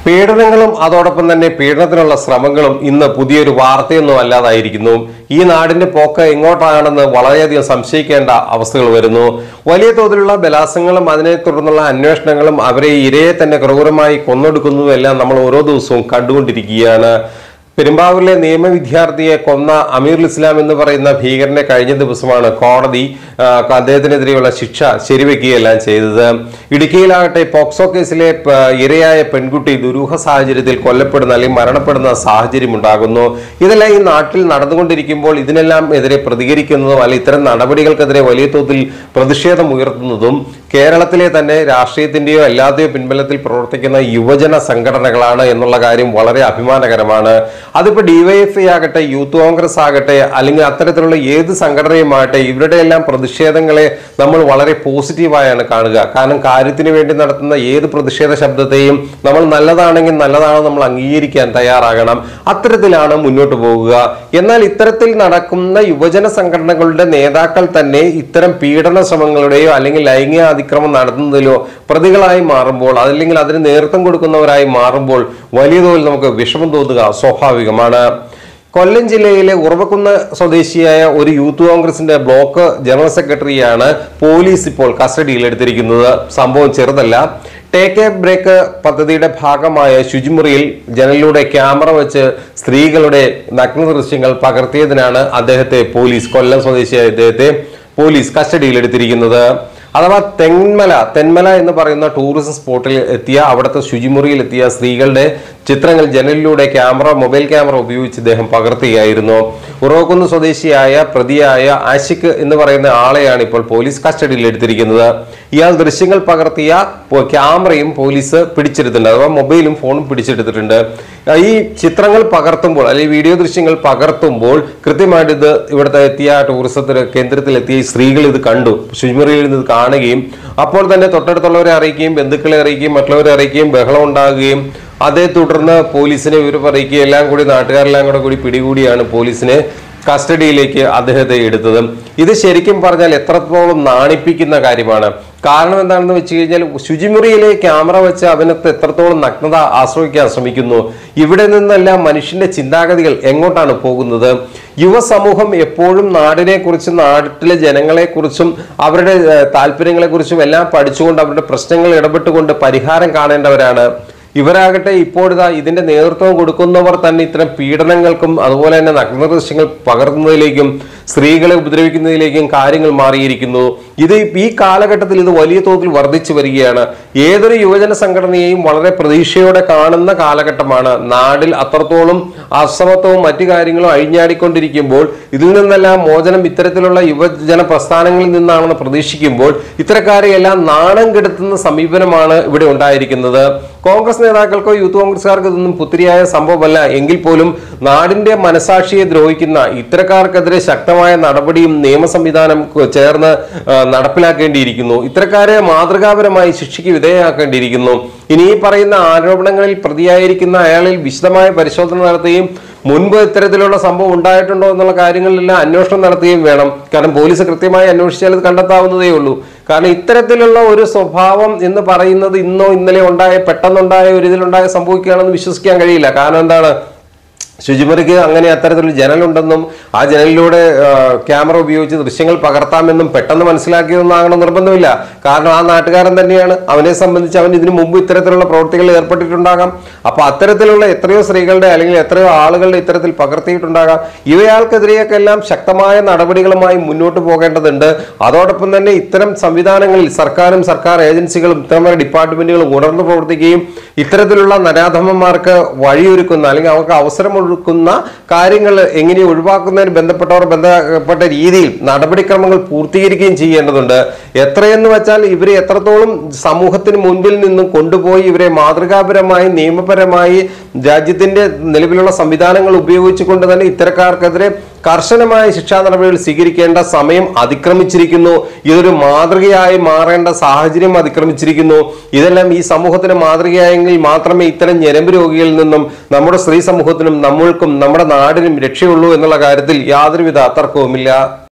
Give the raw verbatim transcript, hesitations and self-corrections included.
പീഡനങ്ങളും അതോടൊപ്പം തന്നെ പീഡനത്തിനുള്ള ശ്രമങ്ങളും ഇന്ന് പുതിയൊരു വാർത്തയൊന്നും അല്ലാതായിരിക്കുന്നു. ഈ നാടിന്റെ പോക്ക് എങ്ങോട്ടാണെന്ന് വളരെയധികം സംശയിക്കേണ്ട അവസ്ഥകൾ വരുന്നു. വലിയ തോതിലുള്ള ബലാത്സംഗങ്ങളും അതിനെ തുടർന്നുള്ള അന്വേഷണങ്ങളും അവരെ ഇരയെ തന്നെ ക്രൂരമായി കൊന്നൊടുക്കുന്നതും എല്ലാം നമ്മൾ ഓരോ ദിവസവും കണ്ടുകൊണ്ടിരിക്കുകയാണ്. പെരുമ്പാവൂരിലെ നിയമ വിദ്യാർത്ഥിയെ കൊന്ന അമീറുൽ ഇസ്ലാം എന്ന് പറയുന്ന ഭീകരനെ കഴിഞ്ഞ ദിവസമാണ് കോടതി അദ്ദേഹത്തിനെതിരെയുള്ള ശിക്ഷ ശരിവെക്കുകയെല്ലാം ചെയ്തത്. ഇടുക്കിയിലാകട്ടെ പോക്സോ കേസിലെ ഇരയായ പെൺകുട്ടി ദുരൂഹ സാഹചര്യത്തിൽ കൊല്ലപ്പെടുന്ന അല്ലെങ്കിൽ മരണപ്പെടുന്ന സാഹചര്യം ഉണ്ടാകുന്നു. ഇതെല്ലാം ഈ നാട്ടിൽ നടന്നുകൊണ്ടിരിക്കുമ്പോൾ ഇതിനെല്ലാം എതിരെ പ്രതികരിക്കുന്നതും അല്ലെങ്കിൽ ഇത്തരം നടപടികൾക്കെതിരെ വലിയ തോതിൽ പ്രതിഷേധം ഉയർത്തുന്നതും കേരളത്തിലെ തന്നെ രാഷ്ട്രീയത്തിന്റെയോ അല്ലാതെയോ പിൻബലത്തിൽ പ്രവർത്തിക്കുന്ന യുവജന സംഘടനകളാണ് എന്നുള്ള കാര്യം വളരെ അഭിമാനകരമാണ്. അതിപ്പോ ഡിവൈഎഫ്ഐ ആകട്ടെ, യൂത്ത് കോൺഗ്രസ് ആകട്ടെ, അല്ലെങ്കിൽ അത്തരത്തിലുള്ള ഏത് സംഘടനയുമാകട്ടെ, ഇവരുടെ എല്ലാം പ്രതിഷേധങ്ങളെ നമ്മൾ വളരെ പോസിറ്റീവായാണ് കാണുക. കാരണം കാര്യത്തിന് വേണ്ടി നടത്തുന്ന ഏത് പ്രതിഷേധ ശബ്ദത്തെയും നമ്മൾ നല്ലതാണെങ്കിൽ നല്ലതാണ് നമ്മൾ അംഗീകരിക്കാൻ തയ്യാറാകണം. അത്തരത്തിലാണ് മുന്നോട്ട് പോകുക. എന്നാൽ ഇത്തരത്തിൽ നടക്കുന്ന യുവജന സംഘടനകളുടെ നേതാക്കൾ തന്നെ ഇത്തരം പീഡന ശ്രമങ്ങളുടെയോ അല്ലെങ്കിൽ ലൈംഗിക അതിക്രമം നടത്തുന്നതിലോ പ്രതികളായി മാറുമ്പോൾ, അതല്ലെങ്കിൽ അതിന് നേതൃത്വം കൊടുക്കുന്നവരായി മാറുമ്പോൾ വലിയ തോതിൽ നമുക്ക് വിഷമം തോന്നുക സ്വാഭാവികമാണ്. കൊല്ലം ജില്ലയിലെ ഉറവക്കുന്ന് സ്വദേശിയായ ഒരു യൂത്ത് കോൺഗ്രസിന്റെ ബ്ലോക്ക് ജനറൽ സെക്രട്ടറിയാണ് പോലീസ് ഇപ്പോൾ കസ്റ്റഡിയിൽ എടുത്തിരിക്കുന്നത്. സംഭവം ചെറുതല്ല. ടേക്ക് എ ബ്രേക്ക് പദ്ധതിയുടെ ഭാഗമായ ശുചിമുറിയിൽ ജനലിലൂടെ ക്യാമറ വെച്ച് സ്ത്രീകളുടെ നഗ്ന ദൃശ്യങ്ങൾ പകർത്തിയതിനാണ് അദ്ദേഹത്തെ പോലീസ് കൊല്ലം സ്വദേശിയായ അദ്ദേഹത്തെ പോലീസ് കസ്റ്റഡിയിൽ എടുത്തിരിക്കുന്നത്. അഥവാ തെന്മല തെന്മല എന്ന് പറയുന്ന ടൂറിസം സ്പോട്ടിൽ എത്തിയ അവിടുത്തെ ശുചിമുറിയിൽ എത്തിയ സ്ത്രീകളുടെ ചിത്രങ്ങൾ ജനലിലൂടെ ക്യാമറ മൊബൈൽ ക്യാമറ ഉപയോഗിച്ച് ഇദ്ദേഹം പകർത്തുകയായിരുന്നു. ഉറവക്കുന്ന് സ്വദേശിയായ പ്രതിയായ ആഷിഖ് എന്ന് പറയുന്ന ആളെയാണ് ഇപ്പോൾ പോലീസ് കസ്റ്റഡിയിൽ എടുത്തിരിക്കുന്നത്. ഇയാൾ ദൃശ്യങ്ങൾ പകർത്തിയ ക്യാമറയും പോലീസ് പിടിച്ചെടുത്തിട്ടുണ്ട്, അഥവാ മൊബൈലും ഫോണും പിടിച്ചെടുത്തിട്ടുണ്ട്. ഈ ചിത്രങ്ങൾ പകർത്തുമ്പോൾ അല്ലെങ്കിൽ വീഡിയോ ദൃശ്യങ്ങൾ പകർത്തുമ്പോൾ കൃത്യമായിട്ട് ഇത് ഇവിടുത്തെ എത്തിയ ടൂറിസത്തിന് കേന്ദ്രത്തിൽ എത്തിയ സ്ത്രീകൾ ഇത് കണ്ടു, ശുചിമുറിയിൽ നിന്ന് കാണുകയും അപ്പോൾ തന്നെ തൊട്ടടുത്തുള്ളവരെ അറിയിക്കുകയും ബന്ധുക്കളെ അറിയിക്കുകയും മറ്റുള്ളവരെ അറിയിക്കുകയും ബഹളം ഉണ്ടാകുകയും അതേ തുടർന്ന് പോലീസിനെ വിവരം അറിയിക്കുകയും എല്ലാം കൂടി നാട്ടുകാരെല്ലാം കൂടെ കൂടി പിടികൂടിയാണ് പോലീസിനെ കസ്റ്റഡിയിലേക്ക് അദ്ദേഹത്തെ എടുത്തത്. ഇത് ശരിക്കും പറഞ്ഞാൽ എത്രത്തോളം നാണിപ്പിക്കുന്ന കാര്യമാണ്. കാരണം എന്താണെന്ന് വെച്ച് കഴിഞ്ഞാൽ ശുചിമുറിയിലെ ക്യാമറ വെച്ച് അവനത്ത് എത്രത്തോളം നഗ്നത ആശ്രയിക്കാൻ ശ്രമിക്കുന്നു. ഇവിടെ നിന്നെല്ലാം മനുഷ്യന്റെ ചിന്താഗതികൾ എങ്ങോട്ടാണ് പോകുന്നത്? യുവസമൂഹം എപ്പോഴും നാടിനെ കുറിച്ചും നാട്ടിലെ ജനങ്ങളെ കുറിച്ചും അവരുടെ താല്പര്യങ്ങളെ കുറിച്ചും എല്ലാം പഠിച്ചുകൊണ്ട് അവരുടെ പ്രശ്നങ്ങൾ ഇടപെട്ടുകൊണ്ട് പരിഹാരം കാണേണ്ടവരാണ്. ഇവരാകട്ടെ ഇപ്പോഴിതാ ഇതിന്റെ നേതൃത്വം കൊടുക്കുന്നവർ തന്നെ ഇത്തരം പീഡനങ്ങൾക്കും അതുപോലെ തന്നെ നഗ്ന ദൃശ്യങ്ങൾ പകർത്തുന്നതിലേക്കും സ്ത്രീകളെ ഉപദ്രവിക്കുന്നതിലേക്കും കാര്യങ്ങൾ മാറിയിരിക്കുന്നു. ഇത് ഈ കാലഘട്ടത്തിൽ ഇത് വലിയ തോതിൽ വർദ്ധിച്ചു വരികയാണ്. ഏതൊരു യുവജന സംഘടനയെയും വളരെ പ്രതീക്ഷയോടെ കാണുന്ന കാലഘട്ടമാണ്. നാടിൽ അത്രത്തോളം അസമത്വവും മറ്റു കാര്യങ്ങളും അഴിഞ്ഞാടിക്കൊണ്ടിരിക്കുമ്പോൾ ഇതിൽ നിന്നെല്ലാം മോചനം ഇത്തരത്തിലുള്ള യുവജന പ്രസ്ഥാനങ്ങളിൽ നിന്നാണെന്ന് പ്രതീക്ഷിക്കുമ്പോൾ ഇത്തരക്കാരെ എല്ലാം നാണം കെടുത്തുന്ന സമീപനമാണ് ഇവിടെ ഉണ്ടായിരിക്കുന്നത്. കോൺഗ്രസ് നേതാക്കൾക്കോ യൂത്ത് കോൺഗ്രസ്സുകാർക്കോ ഇതൊന്നും പുത്തിരിയായ സംഭവമല്ല. എങ്കിൽ പോലും നാടിന്റെ മനസാക്ഷിയെ ദ്രോഹിക്കുന്ന ഇത്തരക്കാർക്കെതിരെ ശക്തമായ നടപടിയും നിയമ സംവിധാനം ചേർന്ന് നടപ്പിലാക്കേണ്ടിയിരിക്കുന്നു. ഇത്തരക്കാരെ മാതൃകാപരമായി ശിക്ഷയ്ക്ക് വിധേയമാക്കേണ്ടിയിരിക്കുന്നു. ഇനി ഈ പറയുന്ന ആരോപണങ്ങളിൽ പ്രതിയായിരിക്കുന്ന അയാളിൽ വിശദമായ പരിശോധന നടത്തുകയും മുൻപ് ഇത്തരത്തിലുള്ള സംഭവം ഉണ്ടായിട്ടുണ്ടോ എന്നുള്ള കാര്യങ്ങളിലെല്ലാം അന്വേഷണം നടത്തുകയും വേണം. കാരണം പോലീസ് കൃത്യമായി അന്വേഷിച്ചാൽ ഇത് കണ്ടെത്താവുന്നതേ ഉള്ളൂ. കാരണം ഇത്തരത്തിലുള്ള ഒരു സ്വഭാവം എന്ന് പറയുന്നത് ഇന്നോ ഇന്നലെ ഉണ്ടായ പെട്ടെന്നുണ്ടായ ഒരു ഇതിലുണ്ടായ സംഭവിക്കുകയാണെന്ന് വിശ്വസിക്കാൻ കഴിയില്ല. കാരണം എന്താണ്, ശുചിമുറിക്ക് അങ്ങനെ അത്തരത്തിലുള്ള ജനലുണ്ടെന്നും ആ ജനലിലൂടെ ക്യാമറ ഉപയോഗിച്ച് ദൃശ്യങ്ങൾ പകർത്താമെന്നും പെട്ടെന്ന് മനസ്സിലാക്കിയതൊന്നാകണം നിർബന്ധമില്ല. കാരണം ആ നാട്ടുകാരൻ തന്നെയാണ്. അവനെ സംബന്ധിച്ച് അവൻ ഇതിനു മുമ്പ് ഇത്തരത്തിലുള്ള പ്രവൃത്തികളിൽ ഏർപ്പെട്ടിട്ടുണ്ടാകാം. അപ്പൊ അത്തരത്തിലുള്ള എത്രയോ സ്ത്രീകളുടെ അല്ലെങ്കിൽ എത്രയോ ആളുകളുടെ ഇത്തരത്തിൽ പകർത്തിയിട്ടുണ്ടാകാം. ഇവയാൾക്കെതിരെയൊക്കെ എല്ലാം ശക്തമായ നടപടികളുമായി മുന്നോട്ട് പോകേണ്ടതുണ്ട്. അതോടൊപ്പം തന്നെ ഇത്തരം സംവിധാനങ്ങളിൽ സർക്കാരും സർക്കാർ ഏജൻസികളും ഇത്തരം ഡിപ്പാർട്ട്മെന്റുകളും ഉണർന്നു പ്രവർത്തിക്കുകയും ഇത്തരത്തിലുള്ള നരാധമന്മാർക്ക് വഴിയൊരുക്കുന്ന അല്ലെങ്കിൽ അവർക്ക് അവസരം ക്കുന്ന കാര്യങ്ങൾ എങ്ങനെ ഒഴിവാക്കുന്നതിന് ബന്ധപ്പെട്ടവർ ബന്ധപ്പെട്ട രീതിയിൽ നടപടിക്രമങ്ങൾ പൂർത്തീകരിക്കുകയും ചെയ്യേണ്ടതുണ്ട്. എത്രയെന്ന് വെച്ചാൽ ഇവരെ എത്രത്തോളം സമൂഹത്തിന് മുൻപിൽ നിന്നും കൊണ്ടുപോയി ഇവരെ മാതൃകാപരമായി നിയമപരമായി രാജ്യത്തിന്റെ നിലവിലുള്ള സംവിധാനങ്ങൾ ഉപയോഗിച്ചുകൊണ്ട് തന്നെ ഇത്തരക്കാർക്കെതിരെ കർശനമായ ശിക്ഷാ നടപടികൾ സ്വീകരിക്കേണ്ട സമയം അതിക്രമിച്ചിരിക്കുന്നു. ഇതൊരു മാതൃകയായി മാറേണ്ട സാഹചര്യം അതിക്രമിച്ചിരിക്കുന്നു. ഇതെല്ലാം ഈ സമൂഹത്തിന് മാതൃകയായെങ്കിൽ മാത്രമേ ഇത്തരം ഞരമ്പ് രോഗികളിൽ നിന്നും നമ്മുടെ സ്ത്രീ സമൂഹത്തിനും നമ്മൾക്കും നമ്മുടെ നാടിനും രക്ഷയുള്ളൂ എന്നുള്ള കാര്യത്തിൽ യാതൊരുവിധ തർക്കവുമില്ല.